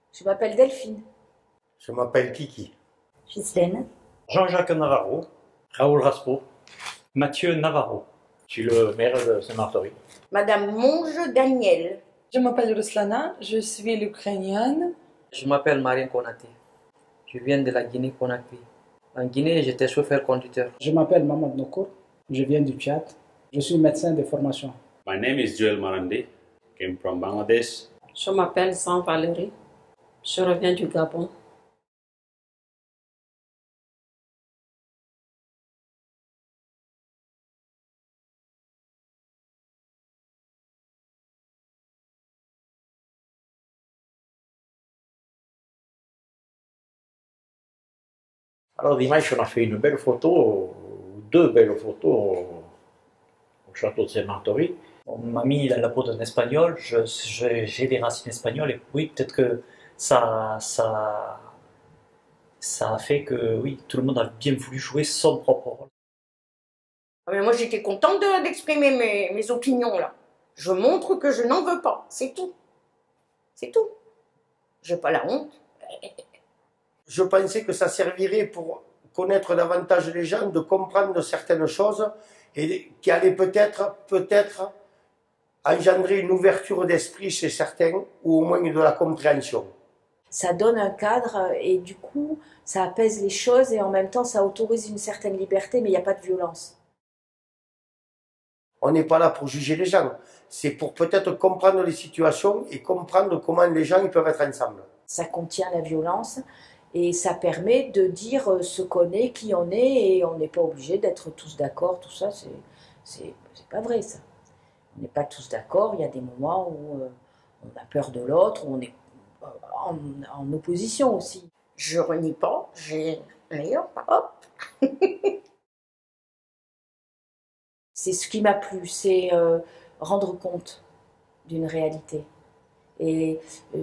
Je m'appelle Delphine. Je m'appelle Kiki. Ghislaine. Jean-Jacques Navarro, Raoul Raspo, Mathieu Navarro. Je suis le maire de Saint-Martin. Madame Monge Daniel. Je m'appelle Ruslana, je suis l'Ukrainienne. Je m'appelle Marine Konaté. Je viens de la Guinée-Conakry. En Guinée, j'étais chauffeur-conducteur. Je m'appelle Mamad Nokour, je viens du Tchad. Je suis médecin de formation. My name is Joel Marande, came from Bangladesh. Je m'appelle Jean Valérie, je reviens du Gabon. Alors dimanche, on a fait une belle photo, deux belles photos au château de Saint-Martin. On m'a mis la peau d'un espagnol, j'ai des racines espagnoles et oui, peut-être que ça a fait que oui, tout le monde a bien voulu jouer son propre rôle. Mais moi j'étais contente d'exprimer mes opinions là. Je montre que je n'en veux pas, c'est tout. C'est tout. Je n'ai pas la honte. Je pensais que ça servirait pour connaître davantage les gens, de comprendre certaines choses et qui allaient peut-être engendrer une ouverture d'esprit chez certains ou au moins de la compréhension. Ça donne un cadre et du coup ça apaise les choses et en même temps ça autorise une certaine liberté mais il n'y a pas de violence. On n'est pas là pour juger les gens, c'est pour peut-être comprendre les situations et comprendre comment les gens ils peuvent être ensemble. Ça contient la violence et ça permet de dire ce qu'on est, qui on est et on n'est pas obligé d'être tous d'accord, tout ça c'est pas vrai ça. On n'est pas tous d'accord, il y a des moments où on a peur de l'autre, où on est en opposition aussi. Je renie pas, j'ai rien, hop. C'est ce qui m'a plu, c'est rendre compte d'une réalité et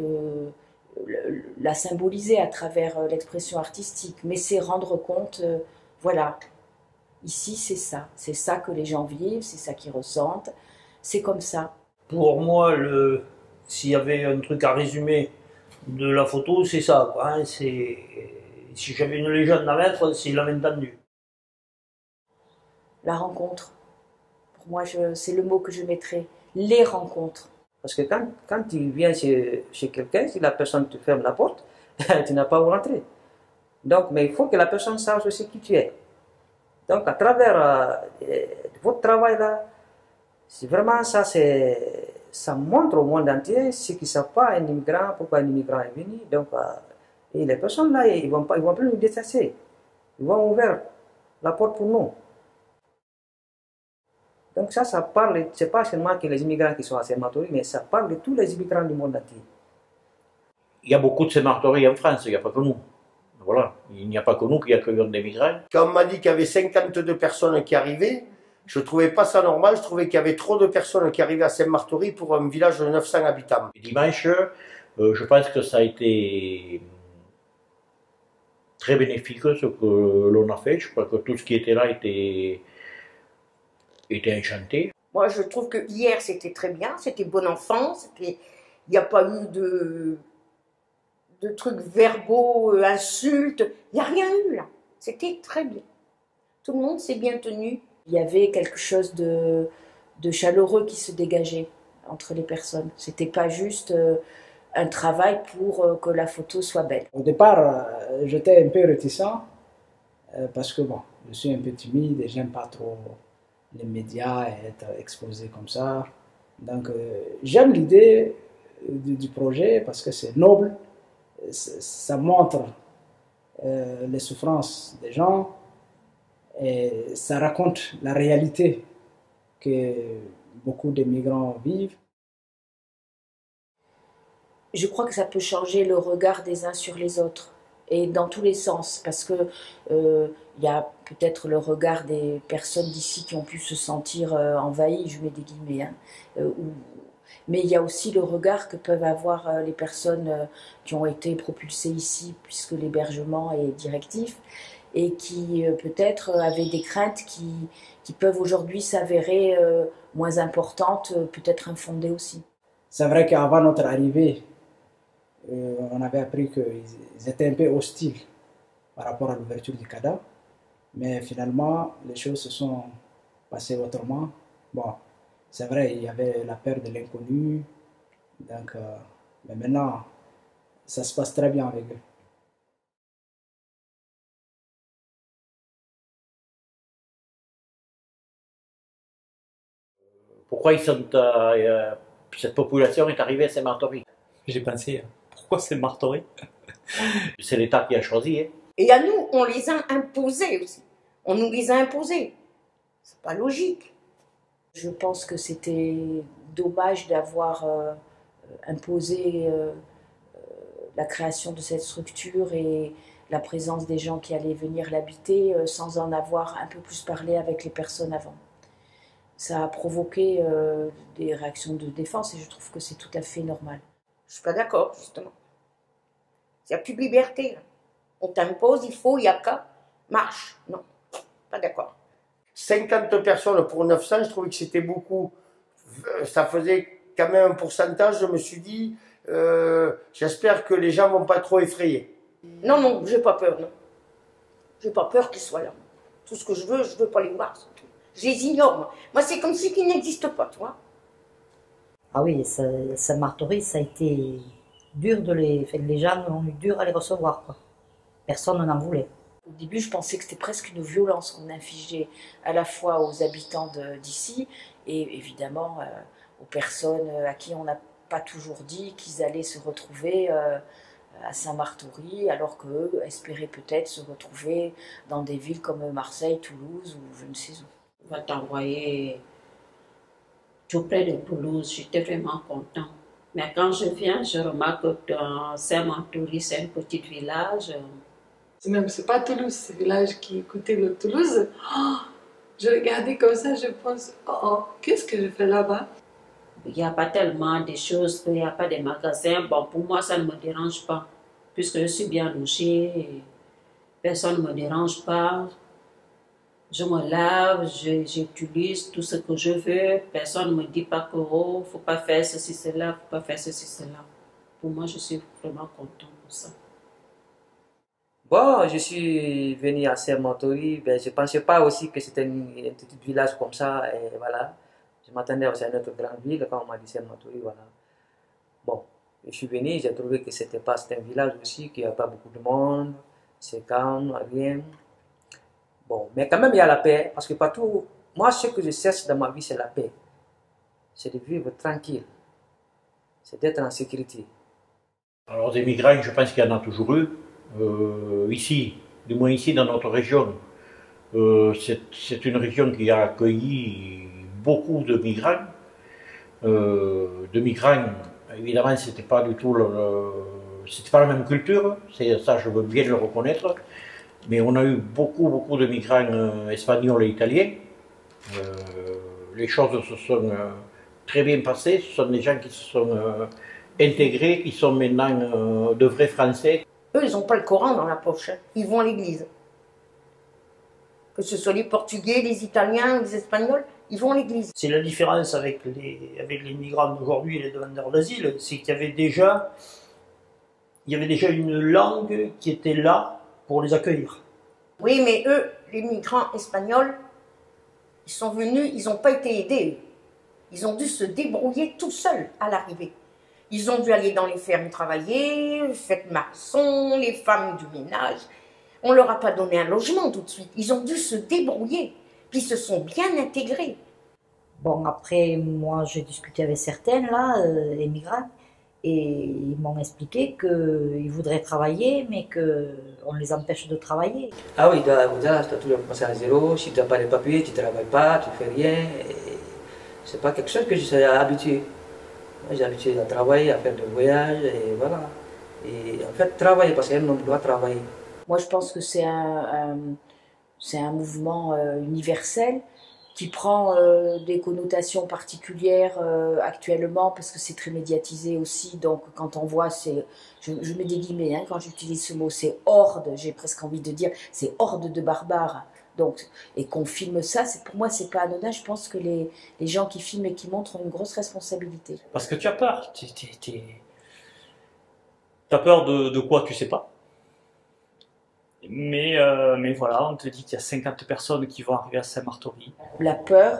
la symboliser à travers l'expression artistique, mais c'est rendre compte, voilà, ici c'est ça que les gens vivent, c'est ça qu'ils ressentent, c'est comme ça. Pour moi, s'il y avait un truc à résumer de la photo, c'est ça, quoi, hein, si j'avais une légende à mettre, c'est la main tendue. La rencontre. Pour moi, c'est le mot que je mettrais. Les rencontres. Parce que quand tu viens chez quelqu'un, si la personne te ferme la porte, tu n'as pas où rentrer. Donc, mais il faut que la personne sache aussi qui tu es. Donc, à travers votre travail là, c'est vraiment ça, ça montre au monde entier ceux qui ne savent pas un immigrant, pourquoi un immigrant est venu. Donc, et les personnes là, ils vont plus nous détester. Ils vont ouvrir la porte pour nous. Donc ça parle, c'est pas seulement que les immigrants qui sont à Saint-Martin, mais ça parle de tous les immigrants du monde entier. Il y a beaucoup de Saint-Martin en France, il n'y a pas que nous. Voilà, il n'y a pas que nous qui accueillons des migrants. Quand on m'a dit qu'il y avait 52 personnes qui arrivaient, je ne trouvais pas ça normal, je trouvais qu'il y avait trop de personnes qui arrivaient à Saint-Martin pour un village de 900 habitants. Et dimanche, je pense que ça a été très bénéfique ce que l'on a fait. Je crois que tout ce qui était là était enchanté. Moi, je trouve que hier, c'était très bien, c'était bon enfant, il n'y a pas eu de trucs verbaux, insultes, il n'y a rien eu là. C'était très bien. Tout le monde s'est bien tenu. Il y avait quelque chose de chaleureux qui se dégageait entre les personnes. C'était pas juste un travail pour que la photo soit belle. Au départ, j'étais un peu réticent parce que bon, je suis un peu timide et j'aime pas trop les médias et être exposé comme ça. Donc j'aime l'idée du projet parce que c'est noble, ça montre les souffrances des gens et ça raconte la réalité que beaucoup de migrants vivent. Je crois que ça peut changer le regard des uns sur les autres et dans tous les sens parce que il y a peut-être le regard des personnes d'ici qui ont pu se sentir envahies, je mets des guillemets, hein, mais il y a aussi le regard que peuvent avoir les personnes qui ont été propulsées ici puisque l'hébergement est directif et qui peut-être avaient des craintes qui peuvent aujourd'hui s'avérer moins importantes, peut-être infondées aussi. C'est vrai qu'avant notre arrivée, On avait appris qu'ils étaient un peu hostiles par rapport à l'ouverture du cadavre. Mais finalement, les choses se sont passées autrement. Bon, c'est vrai, il y avait la peur de l'inconnu. Donc, mais maintenant, ça se passe très bien avec eux. Pourquoi cette population est arrivée à Saint-Martory? J'ai pensé, pourquoi c'est Martory? C'est l'État qui a choisi. Hein. Et à nous, on les a imposés aussi. On nous les a imposés. C'est pas logique. Je pense que c'était dommage d'avoir imposé la création de cette structure et la présence des gens qui allaient venir l'habiter sans en avoir un peu plus parlé avec les personnes avant. Ça a provoqué des réactions de défense et je trouve que c'est tout à fait normal. Je suis pas d'accord, justement. Il n'y a plus de liberté. Là. On t'impose, il faut, il n'y a qu'à. Marche. Non, pas d'accord. 50 personnes pour 900, je trouvais que c'était beaucoup. Ça faisait quand même un pourcentage. Je me suis dit, j'espère que les gens ne vont pas trop effrayer. Non, non, j'ai pas peur, non. J'ai pas peur qu'ils soient là. Tout ce que je veux pas les voir. Je les ignore. Moi, c'est comme si qu'ils n'existent pas, tu vois. Ah oui, Saint-Martory, ça a été dur les gens ont eu dur à les recevoir, quoi. Personne n'en voulait. Au début, je pensais que c'était presque une violence qu'on infligeait à la fois aux habitants d'ici et évidemment aux personnes à qui on n'a pas toujours dit qu'ils allaient se retrouver à Saint-Martory, alors qu'eux espéraient peut-être se retrouver dans des villes comme Marseille, Toulouse ou je ne sais où. On va t'envoyer tout près de Toulouse, j'étais vraiment content. Mais quand je viens, je remarque que dans Saint-Martory, c'est un petit village. C'est pas Toulouse, c'est le village qui est côté de Toulouse. Oh, je regardais comme ça, je pense, oh, qu'est-ce que je fais là-bas? Il n'y a pas tellement de choses, il n'y a pas de magasins. Bon, pour moi, ça ne me dérange pas, puisque je suis bien logée, personne ne me dérange pas. Je me lave, j'utilise tout ce que je veux. Personne ne me dit pas que oh, faut pas faire ceci, cela, faut pas faire ceci, cela. Pour moi, je suis vraiment content pour ça. Bon, je suis venu à Saint-Martory, ben, je ne pensais pas aussi que c'était un petit village comme ça, et voilà. Je m'attendais aussi à une autre grande ville, quand on m'a dit Saint-Martory, voilà. Bon, je suis venu, j'ai trouvé que c'était un village aussi, qu'il n'y a pas beaucoup de monde, c'est calme, rien. Bon, mais quand même il y a la paix, parce que partout, moi ce que je cherche dans ma vie c'est la paix. C'est de vivre tranquille, c'est d'être en sécurité. Alors des migrants, je pense qu'il y en a toujours eu. Ici, du moins ici dans notre région, c'est une région qui a accueilli beaucoup de migrants. Évidemment, c'était pas du tout c'était pas la même culture, ça je veux bien le reconnaître. Mais on a eu beaucoup de migrants espagnols et italiens. Les choses se sont très bien passées. Ce sont des gens qui se sont intégrés, qui sont maintenant de vrais Français. Eux, ils n'ont pas le Coran dans la poche. Hein. Ils vont à l'église. Que ce soit les Portugais, les Italiens, les Espagnols, ils vont à l'église. C'est la différence avec les migrants d'aujourd'hui et les demandeurs d'asile, c'est qu'il y avait déjà une langue qui était là pour les accueillir. Oui, mais eux, les migrants espagnols, ils sont venus, ils n'ont pas été aidés. Ils ont dû se débrouiller tout seuls à l'arrivée. Ils ont dû aller dans les fermes travailler, faire maçon, les femmes du ménage. On ne leur a pas donné un logement tout de suite. Ils ont dû se débrouiller. Puis ils se sont bien intégrés. Bon, après, moi, j'ai discuté avec certaines, là, les migrants, et ils m'ont expliqué qu'ils voudraient travailler, mais qu'on les empêche de travailler. Ah oui, déjà, tu as toujours commencé à zéro. Si tu n'as pas les papiers, tu ne travailles pas, tu ne fais rien. Ce n'est pas quelque chose que je suis habitué. J'ai habitué à travailler, à faire des voyages, et voilà. Et en fait, travailler, parce qu'un homme doit travailler. Moi, je pense que c'est un mouvement universel qui prend des connotations particulières actuellement parce que c'est très médiatisé aussi. Donc, quand on voit, je mets des guillemets hein, quand j'utilise ce mot, c'est horde, j'ai presque envie de dire, c'est horde de barbares. Donc, et qu'on filme ça, pour moi, c'est pas anodin. Je pense que les gens qui filment et qui montrent ont une grosse responsabilité. Parce que tu as peur. Tu es T'as peur de quoi, tu sais pas. Mais voilà, on te dit qu'il y a 50 personnes qui vont arriver à Saint-Martory. La peur,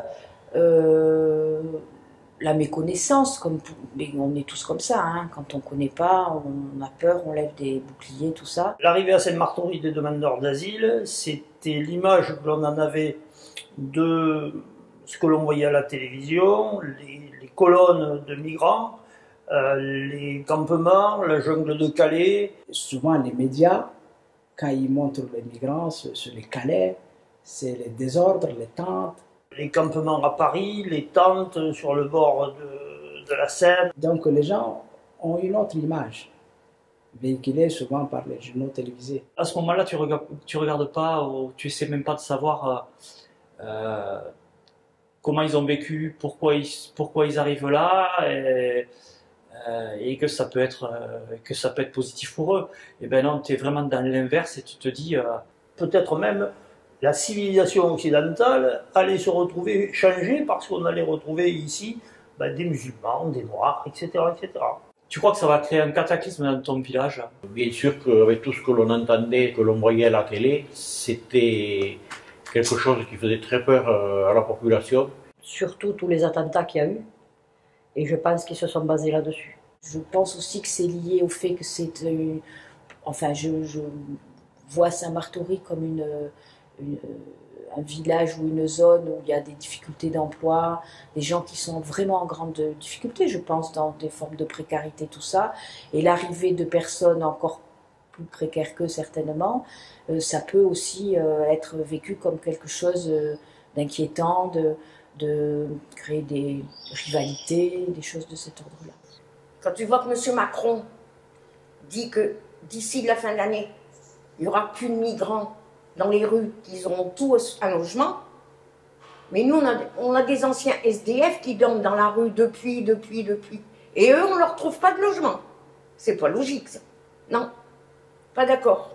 la méconnaissance, mais on est tous comme ça, hein. Quand on ne connaît pas, on a peur, on lève des boucliers, tout ça. L'arrivée à Saint-Martory des demandeurs d'asile, c'était l'image que l'on en avait de ce que l'on voyait à la télévision, les colonnes de migrants, les campements, la jungle de Calais. Souvent, les médias, quand ils montrent les migrants sur les Calais, c'est les désordres, les tentes. Les campements à Paris, les tentes sur le bord de la Seine. Donc les gens ont une autre image, véhiculée souvent par les journaux télévisés. À ce moment-là, tu regardes pas, ou tu essaies même pas de savoir comment ils ont vécu, pourquoi ils arrivent là, et que ça peut être positif pour eux. Et ben non, tu es vraiment dans l'inverse et tu te dis peut-être même la civilisation occidentale allait se retrouver changée parce qu'on allait retrouver ici des musulmans, des noirs, etc., etc. Tu crois que ça va créer un cataclysme dans ton village? Bien sûr qu'avec tout ce que l'on entendait, que l'on voyait à la télé, c'était quelque chose qui faisait très peur à la population. Surtout tous les attentats qu'il y a eu, et je pense qu'ils se sont basés là-dessus. Je pense aussi que c'est lié au fait que c'est enfin, je vois Saint-Martory comme un village ou une zone où il y a des difficultés d'emploi, des gens qui sont vraiment en grande difficulté, je pense, dans des formes de précarité, tout ça. Et l'arrivée de personnes encore plus précaires qu'eux, certainement, ça peut aussi être vécu comme quelque chose d'inquiétant, de créer des rivalités, des choses de cet ordre-là. Quand tu vois que M. Macron dit que d'ici la fin de l'année, il n'y aura plus de migrants dans les rues, qu'ils auront tous un logement, mais nous, on a des anciens SDF qui dorment dans la rue depuis. Et eux, on ne leur trouve pas de logement. C'est pas logique, ça. Non, pas d'accord.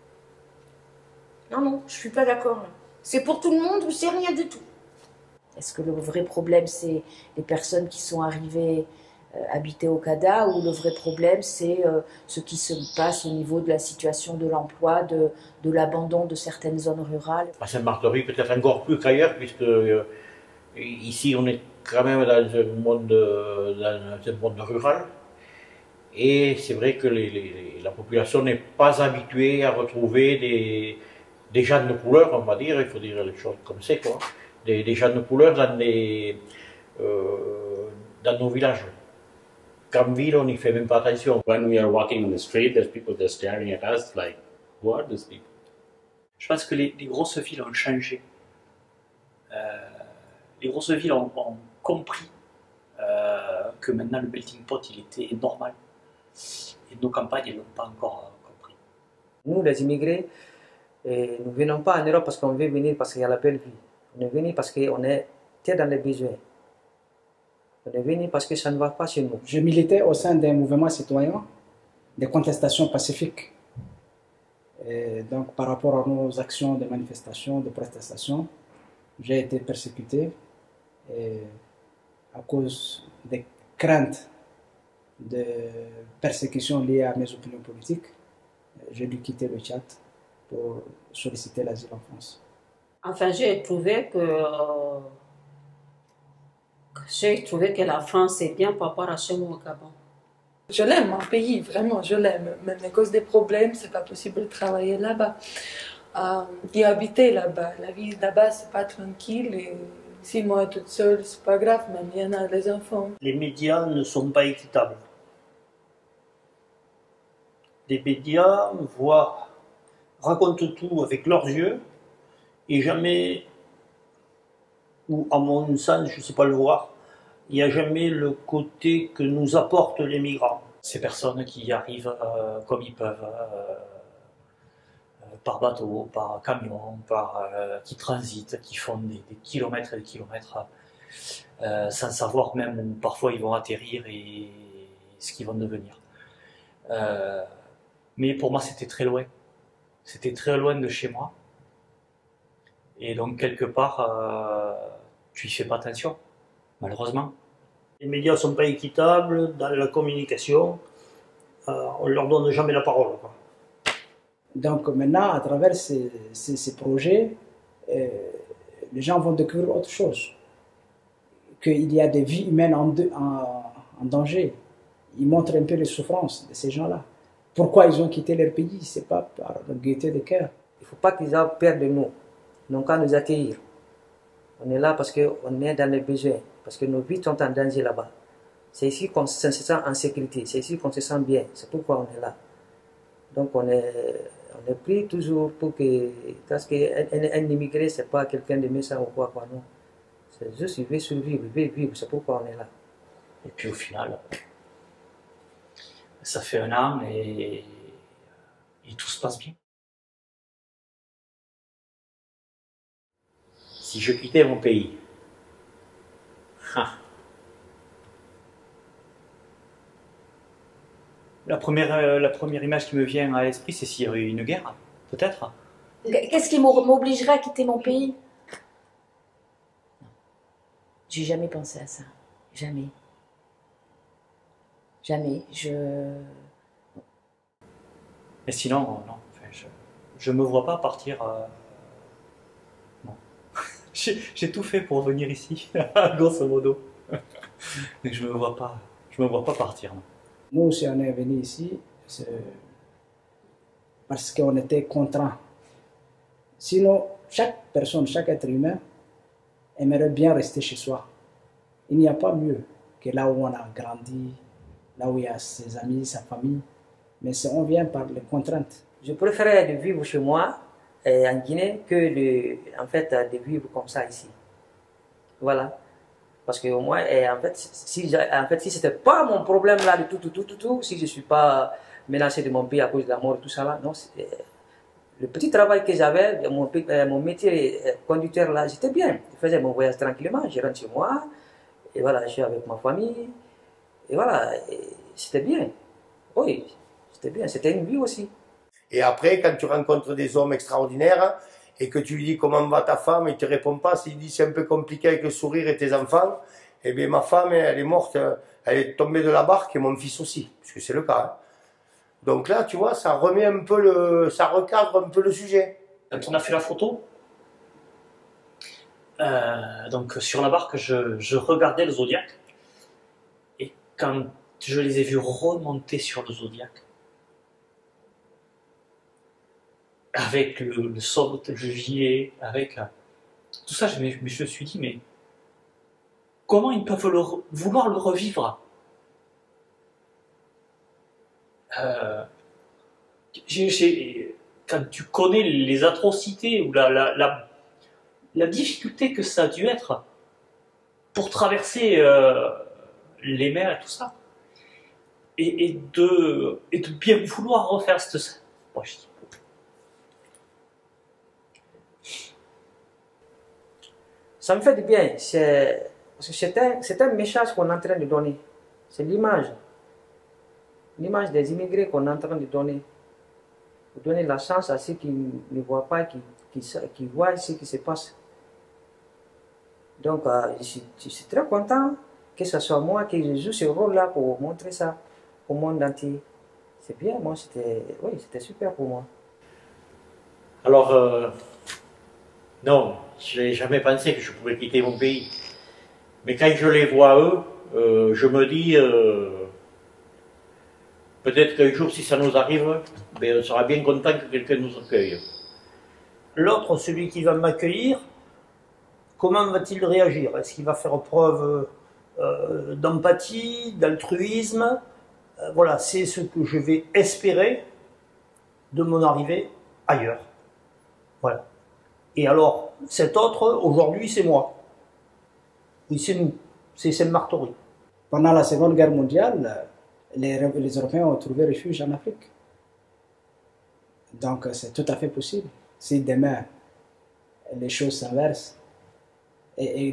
Non, je suis pas d'accord. C'est pour tout le monde ou c'est rien du tout? Est-ce que le vrai problème, c'est les personnes qui sont arrivées habiter au CADA, ou le vrai problème, c'est ce qui se passe au niveau de la situation de l'emploi, de l'abandon de certaines zones rurales? À Saint-Martory, peut-être encore plus qu'ailleurs, puisque ici, on est quand même dans un monde rural. Et c'est vrai que la population n'est pas habituée à retrouver des gens de couleur, on va dire, il faut dire les choses comme c'est, quoi. Des gens de couleur dans nos villages. Qu'en ville, on n'y fait même pas attention. When we are walking in the street, there's people just staring at us like, who are these people? Je pense que les grosses villes ont changé. Les grosses villes ont compris que maintenant le melting pot il était normal. Et nos campagnes, elles ne l'ont pas encore compris. Nous, les immigrés, nous ne venons pas en Europe parce qu'on veut venir parce qu'il y a la belle vie. On est venu parce qu'on était dans les besoins. On est venu parce que ça ne va pas chez nous. Je militais au sein d'un mouvement citoyen, des contestations pacifiques. Et donc, par rapport à nos actions de manifestation, de protestation, j'ai été persécuté. Et à cause des craintes de persécution liées à mes opinions politiques, j'ai dû quitter le Tchad pour solliciter l'asile en France. Enfin, j'ai trouvé que la France est bien par rapport à chez moi au Gabon. Je l'aime, mon pays, vraiment, je l'aime. Même à cause des problèmes, c'est pas possible de travailler là-bas. D'y habiter là-bas. La vie là-bas, c'est pas tranquille. Et si moi toute seule, c'est pas grave, même il y en a des enfants. Les médias ne sont pas équitables. Les médias racontent tout avec leurs yeux et jamais, ou à mon sens, je ne sais pas le voir, il n'y a jamais le côté que nous apportent les migrants. Ces personnes qui arrivent comme ils peuvent, par bateau, par camion, qui transitent, qui font des kilomètres et des kilomètres, sans savoir même où parfois ils vont atterrir et ce qu'ils vont devenir. Mais pour moi, c'était très loin. C'était très loin de chez moi. Et donc, quelque part, tu y fais pas attention, malheureusement. Les médias ne sont pas équitables dans la communication. on ne leur donne jamais la parole, quoi. Donc maintenant, à travers ces projets, les gens vont découvrir autre chose. Qu'il y a des vies humaines en danger. Ils montrent un peu les souffrances de ces gens-là. Pourquoi ils ont quitté leur pays? Ce n'est pas par gaieté de cœur. Il ne faut pas qu'ils aient peur de nous. Ils n'ont qu'à nous accueillir. On est là parce qu'on est dans les besoins, parce que nos vies sont en danger là-bas. C'est ici qu'on se sent en sécurité, c'est ici qu'on se sent bien. C'est pourquoi on est là. Donc on est pris toujours pour que... Parce qu'un immigré, ce n'est pas quelqu'un de méchant ou quoi, non. C'est juste qu'il veut survivre, il veut vivre, c'est pourquoi on est là. Et puis au final, ça fait 1 an et tout se passe bien. Si je quittais mon pays, la première image qui me vient à l'esprit, c'est s'il y aurait eu une guerre, peut-être. Qu'est-ce qui m'obligerait à quitter mon pays? J'ai jamais pensé à ça. Jamais. Jamais. Mais sinon, non. Enfin, je me vois pas partir. Non. J'ai tout fait pour venir ici, grosso modo. Mais je me vois pas partir. Non. Nous aussi, on est venus ici parce qu'on était contraints. Sinon, chaque personne, chaque être humain aimerait bien rester chez soi. Il n'y a pas mieux que là où on a grandi, là où il y a ses amis, sa famille. Mais on vient par les contraintes. Je préférais de vivre chez moi, en Guinée, que de vivre comme ça ici. Voilà. Parce que au moins, en fait, si ce n'était pas mon problème là de tout, si je ne suis pas menacé de mon pays à cause de la mort et tout ça là, non, le petit travail que j'avais, mon métier conducteur là, j'étais bien. Je faisais mon voyage tranquillement, je rentre chez moi, et voilà, je suis avec ma famille, et voilà, c'était bien. Oui, c'était bien, c'était une vie aussi. Et après, quand tu rencontres des hommes extraordinaires, et que tu lui dis comment va ta femme, il ne te répond pas, s'il dit c'est un peu compliqué avec le sourire et tes enfants, eh bien ma femme, elle est morte, elle est tombée de la barque et mon fils aussi, puisque c'est le cas. Hein. Donc là, tu vois, ça remet un peu ça recadre un peu le sujet. Quand on a fait la photo, donc sur la barque, je regardais le zodiaque, et quand je les ai vus remonter sur le zodiaque, avec le sort de gilet, avec tout ça, je me suis dit, mais comment ils peuvent vouloir le revivre? Quand tu connais les atrocités ou la difficulté que ça a dû être pour traverser les mers et tout ça, et de bien vouloir refaire cette scène. Bon, je dis, ça me fait du bien, parce que c'est un message qu'on est en train de donner. C'est l'image des immigrés qu'on est en train de donner. Pour donner la chance à ceux qui ne voient pas, qui voient ce qui se passe. Donc, je suis très content que ce soit moi qui joue ce rôle-là pour montrer ça au monde entier. C'est bien, moi, c'était super pour moi. Alors, non, je n'ai jamais pensé que je pouvais quitter mon pays. Mais quand je les vois eux, je me dis, peut-être qu'un jour, si ça nous arrive, ben, on sera bien content que quelqu'un nous accueille. L'autre, celui qui va m'accueillir, comment va-t-il réagir? Est-ce qu'il va faire preuve d'empathie, d'altruisme? Voilà, c'est ce que je vais espérer de mon arrivée ailleurs. Voilà. Et alors, cet autre, aujourd'hui, c'est moi. Oui, c'est nous. C'est Martori. Pendant la Seconde Guerre mondiale, les Européens ont trouvé refuge en Afrique. Donc, c'est tout à fait possible. Si demain, les choses s'inversent, et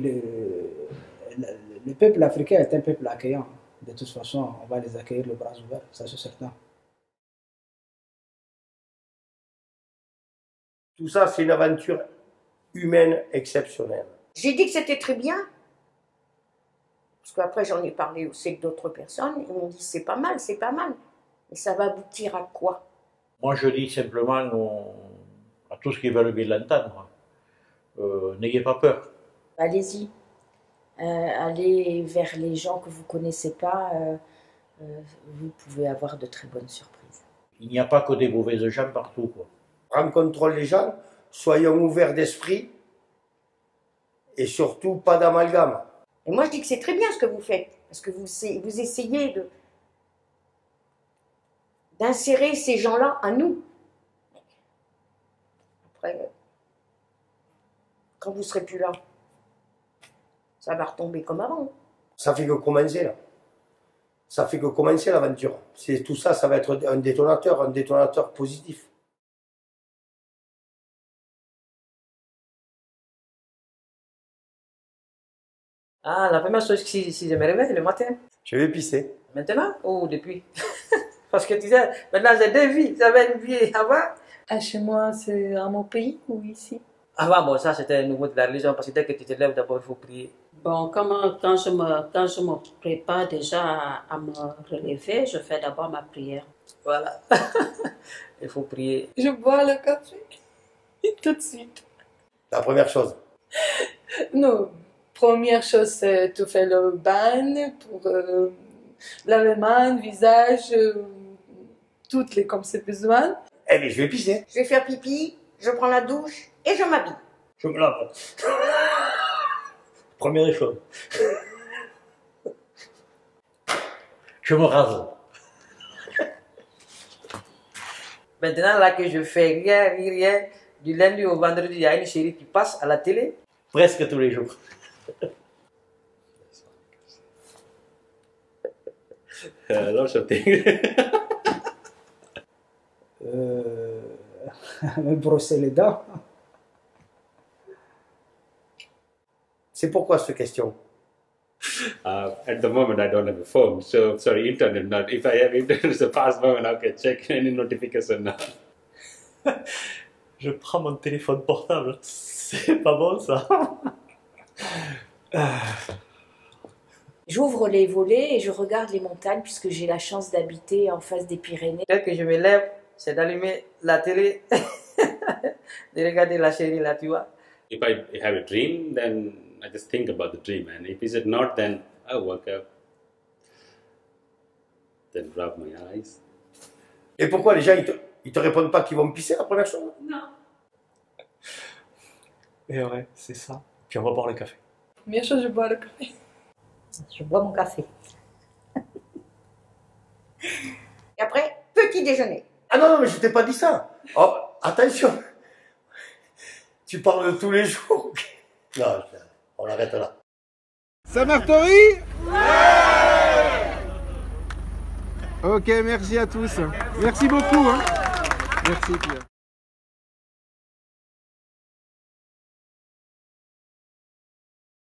le peuple africain est un peuple accueillant. De toute façon, on va les accueillir les bras ouverts, ça c'est certain. Tout ça, c'est une aventure humaine exceptionnelle. J'ai dit que c'était très bien. Parce qu'après, j'en ai parlé aussi avec d'autres personnes. Ils m'ont dit c'est pas mal, c'est pas mal. Et ça va aboutir à quoi? Moi, je dis simplement à tous qui veulent bien l'entendre, n'ayez pas peur. Allez-y. Allez vers les gens que vous ne connaissez pas. Vous pouvez avoir de très bonnes surprises. Il n'y a pas que des mauvaises gens partout, quoi. Rencontrons les gens, soyons ouverts d'esprit et surtout pas d'amalgame. Et moi, je dis que c'est très bien ce que vous faites, parce que vous essayez d'insérer ces gens-là à nous. Après, quand vous ne serez plus là, ça va retomber comme avant. Ça fait que commencer là. Ça fait que commencer l'aventure. Tout ça, ça va être un détonateur positif. Ah, la première chose, si je me réveille le matin. Je vais pisser. Maintenant ou depuis? Parce que tu sais, maintenant j'ai deux vies. J'avais une vie avant. Ah, chez moi, c'est à mon pays ou ici? Avant, bon, ça c'était un nouveau de la religion, parce que dès que tu te lèves, d'abord il faut prier. Bon, quand je me prépare déjà à me relever, je fais d'abord ma prière. Voilà. Il faut prier. Je bois le café. Tout de suite. La première chose. Non, première chose, c'est tu fais le bain pour laver les mains, le visage, toutes les comme c'est besoin. Eh bien, je vais pisser. Je vais faire pipi, je prends la douche et je m'habille. Je me lave. Première des choses. Je me rase. Maintenant, là que je fais rien, du lundi au vendredi, il y a une série qui passe à la télé. Presque tous les jours. Lots of things. Me brosser les dents. C'est pourquoi cette question? At the moment, I don't have a phone, so sorry, internet. Not if I have internet, it's a past moment. I can check any notification now. Je prends mon téléphone portable. C'est pas bon ça. J'ouvre les volets et je regarde les montagnes puisque j'ai la chance d'habiter en face des Pyrénées. Dès que je me lève, c'est d'allumer la télé, de regarder la série là, tu vois. If I have a dream, then I just think about the dream, and if it's not, then I wake up, then rub my eyes. Et pourquoi les gens, ils te répondent pas qu'ils vont pisser la première chose? Non. Et ouais, c'est ça. Puis on va boire le café. Première chose, je bois le café. Je bois mon café. Et après, petit déjeuner. Ah non, mais je t'ai pas dit ça. Oh, attention. Tu parles de tous les jours. Non, on arrête là. Saint-Martory? Ouais! Ok, merci à tous. Merci beaucoup. Hein. Merci Pierre.